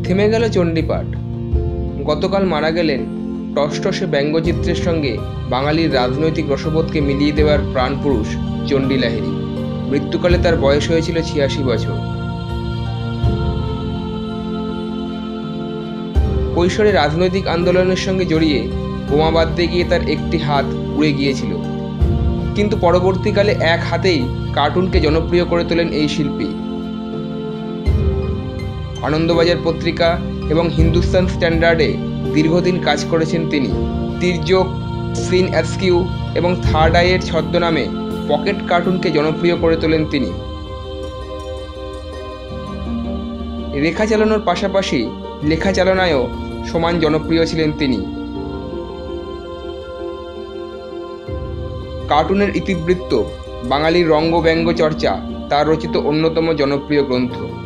থেমে গেল চণ্ডীপাঠ। গতকাল মারা গেলেন টসটসে ব্যঙ্গচিত্রের সঙ্গে বাঙালির রাজনৈতিক রসবোধকে মিলিয়ে দেওয়ার প্রাণপুরুষ চণ্ডী লাহিড়ী। মৃত্যুকালে তার বয়স হয়েছিল ৮৬ বছর। কৈশোরে রাজনৈতিক আন্দোলনের সঙ্গে জড়িয়ে বোমা বাঁধতে গিয়ে তার একটি হাত পুড়ে গিয়েছিল, কিন্তু পরবর্তীকালে এক হাতেই কার্টুনকে জনপ্রিয় করে তোলেন এই শিল্পী। আনন্দবাজার পত্রিকা এবং হিন্দুস্তান স্ট্যান্ডার্ডে দীর্ঘদিন কাজ করেছেন তিনি। তির্যক, সিন অ্যাস্কিউ এবং থার্ড আইয়ের ছদ্মনামে পকেট কার্টুনকে জনপ্রিয় করে তোলেন তিনি। রেখা চালানোর পাশাপাশি লেখা চালনায়ও সমান জনপ্রিয় ছিলেন তিনি। কার্টুনের ইতিবৃত্ত, বাঙালির রঙ্গ ব্যঙ্গ চর্চা তার রচিত অন্যতম জনপ্রিয় গ্রন্থ।